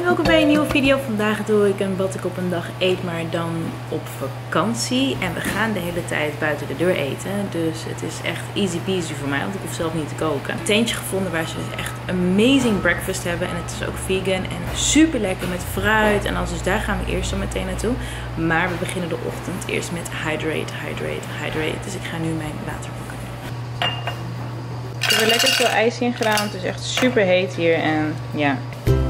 welkom bij een nieuwe video. Vandaag doe ik wat ik op een dag eet, maar dan op vakantie. En we gaan de hele tijd buiten de deur eten. Dus het is echt easy peasy voor mij, want ik hoef zelf niet te koken. Een tentje gevonden waar ze echt amazing breakfast hebben. En het is ook vegan en super lekker met fruit en alles. Dus daar gaan we eerst zo meteen naartoe. Maar we beginnen de ochtend eerst met hydrate. Dus ik ga nu mijn water pakken. Ik heb er lekker veel ijs in gedaan. Het is echt super heet hier en ja.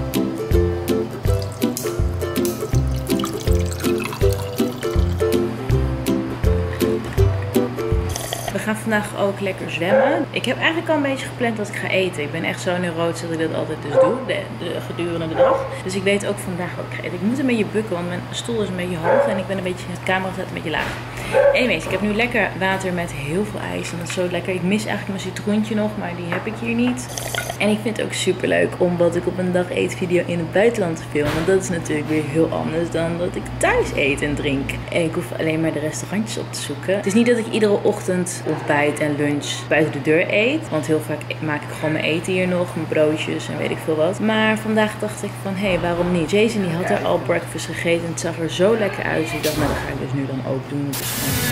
We gaan vandaag ook lekker zwemmen. Ik heb eigenlijk al een beetje gepland wat ik ga eten. Ik ben echt zo neurotisch dat ik dat altijd dus doe, gedurende de dag. Dus ik weet ook vandaag wat ik ga eten. Ik moet een beetje bukken, want mijn stoel is een beetje hoog en ik ben een beetje, de camera staat een beetje laag. Anyways, ik heb nu lekker water met heel veel ijs en dat is zo lekker. Ik mis eigenlijk mijn citroentje nog, maar die heb ik hier niet. En ik vind het ook super leuk om wat ik op een dag eet video in het buitenland te filmen. Want dat is natuurlijk weer heel anders dan dat ik thuis eet en drink. En ik hoef alleen maar de restaurantjes op te zoeken. Het is niet dat ik iedere ochtend ontbijt en lunch buiten de deur eet. Want heel vaak maak ik gewoon mijn eten hier nog, mijn broodjes en weet ik veel wat. Maar vandaag dacht ik van, hé, waarom niet? Jason die had er al breakfast gegeten en het zag er zo lekker uit. Dus ik dacht, nou dat ga ik dus nu dan ook doen. Dus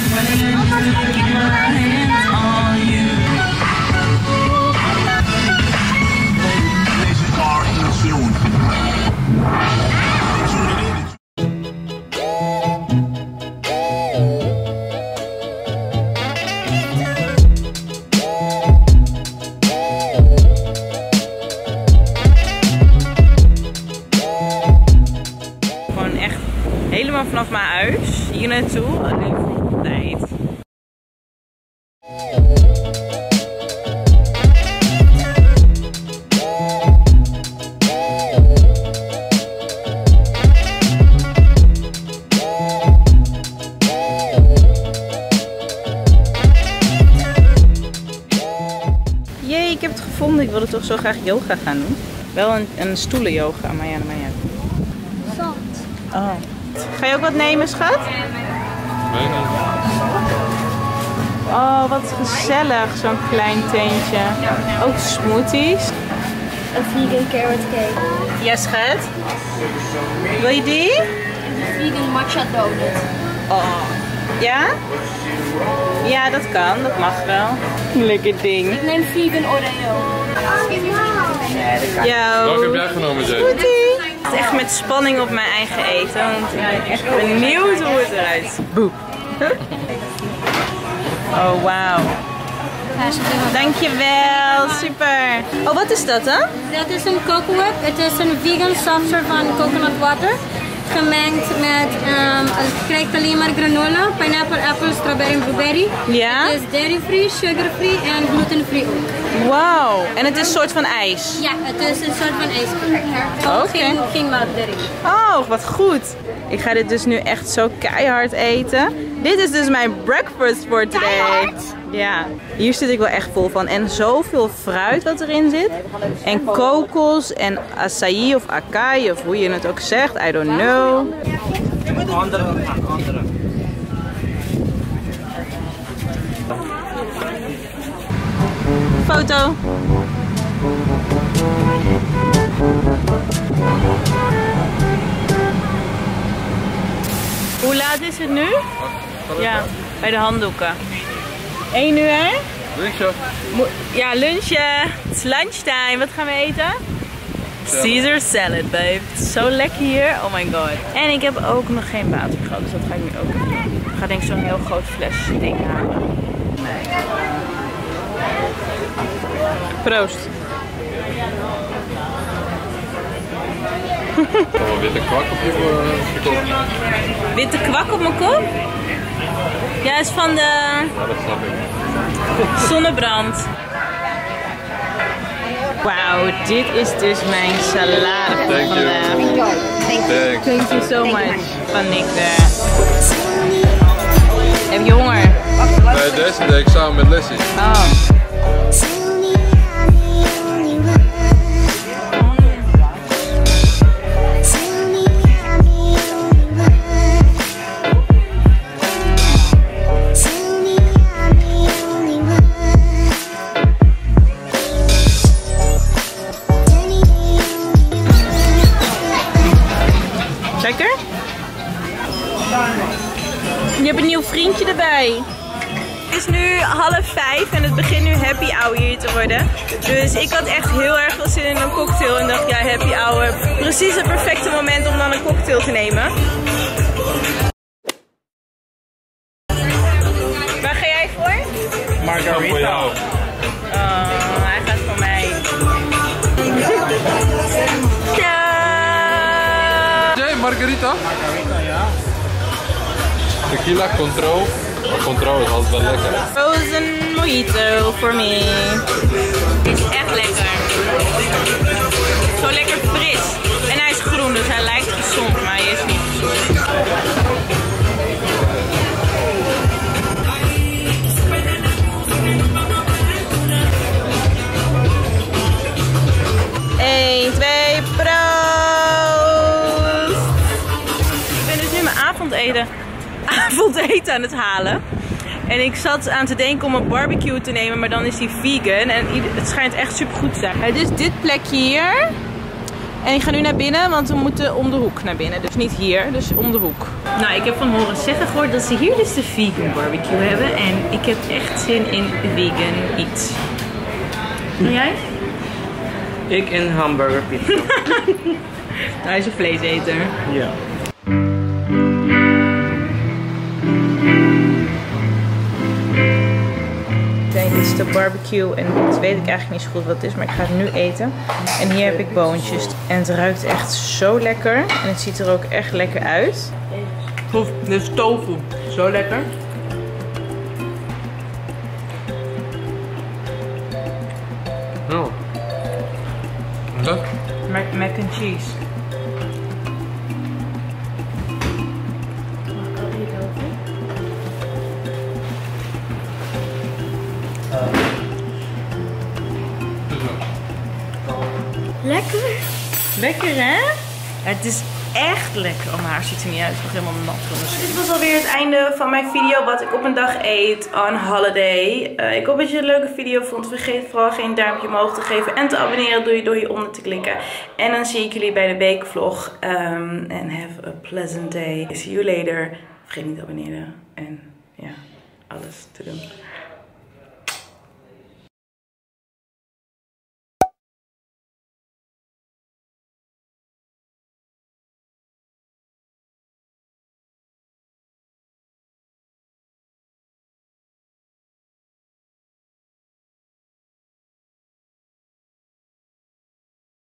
gewoon echt helemaal vanaf mijn huis hier naartoe, alleen voor ontbijt. Jee, ik heb het gevonden. Ik wilde toch zo graag yoga gaan doen. Wel een stoelen yoga, maar ja, Zand. Oh. Ga je ook wat nemen, schat? Nee. Oh, wat gezellig, zo'n klein tentje. Ook smoothies. Een vegan carrot cake. Ja, schat. Wil je die? Een vegan matcha donut. Oh. Ja? Ja, dat kan. Dat mag wel. Lekker ding. Ik neem vegan Oreo. Ja. Welke heb jij genomen, Jay? Smoothie. Ik zit echt met spanning op mijn eigen eten, want ik ben echt benieuwd hoe het eruit ziet. Boe. Oh, wauw. Dankjewel, super. Oh, wat is dat dan? Dat is een Coco Whip. Het is een vegan softserve van coconut water. Gemengd met, je krijgt alleen maar granola, pineapple, apple, strawberry en blueberry. Ja? Het is dairy-free, sugar-free en gluten-free ook. Wauw, en het is een soort van ijs? Ja, het is een soort van ijs. Oké. Geen melk erin. Oh, wat goed. Ik ga dit dus nu echt zo keihard eten. Dit is dus mijn breakfast for today. Keihard? Ja, hier zit ik wel echt vol van. En zoveel fruit wat erin zit. En kokos en acai of acai of hoe je het ook zegt. I don't know. Foto. Hoe laat is het nu? Ja, bij de handdoeken. 1 uur. Lunchen. Ja, lunchen. Het is lunchtime. Wat gaan we eten? Caesar salad, babe. Het is zo lekker hier. Oh my god. En ik heb ook nog geen water gehad, dus dat ga ik nu ook doen. Ik ga denk ik zo'n heel groot fles ding halen. Nee. Proost. Oh, witte kwak op je kop. Witte kwak op mijn kop? Ja, is van de Ja, dat snap ik. zonnebrand. Wauw, dit is dus mijn salade voor Thank you. vandaag. Thanks. Thank you so much. Van Nick daar. Heb je honger? Nee, deze deed ik samen met Leslie. Oh. 4:30 en het begint nu happy hour hier te worden. Dus ik had echt heel erg veel zin in een cocktail en dacht ja, happy hour. Precies het perfecte moment om dan een cocktail te nemen. Waar ga jij voor? Margarita. Voor jou. Oh, hij gaat voor mij. Ja. Jij, Margarita? Margarita, ja. Tequila, Control. Control is altijd wel lekker. Frozen mojito voor me. Is echt lekker. Zo lekker fris. En hij is groen, dus hij lijkt gezond, maar hij is niet gezond. Eén, twee, proost! Ik ben dus nu mijn avondeten aan het halen. En ik zat aan te denken om een barbecue te nemen, maar dan is die vegan. En het schijnt echt super goed te zijn. Het is dit plekje hier. En ik ga nu naar binnen, want we moeten om de hoek naar binnen. Dus niet hier, dus om de hoek. Nou, ik heb van horen zeggen gehoord dat ze hier dus de vegan barbecue hebben. En ik heb echt zin in vegan iets. En jij? Ik in hamburger pizza. Hij is een vleeseter. Ja. Dit is de barbecue en dat weet ik eigenlijk niet zo goed wat het is, maar ik ga het nu eten. En hier heb ik boontjes. En het ruikt echt zo lekker. En het ziet er ook echt lekker uit. Proef, dit is tofu. Zo lekker. Oh. Dat? Mac and cheese. Lekker. Lekker hè? Het is echt lekker. Oh, mijn haar ziet er niet uit. Het is nog helemaal nat. Dit was alweer het einde van mijn video. Wat ik op een dag eet on holiday. Ik hoop dat je het een leuke video vond. Vergeet vooral geen duimpje omhoog te geven. En te abonneren doe je door hieronder te klikken. En dan zie ik jullie bij de weekvlog. And have a pleasant day. See you later. Vergeet niet te abonneren. En ja, alles te doen.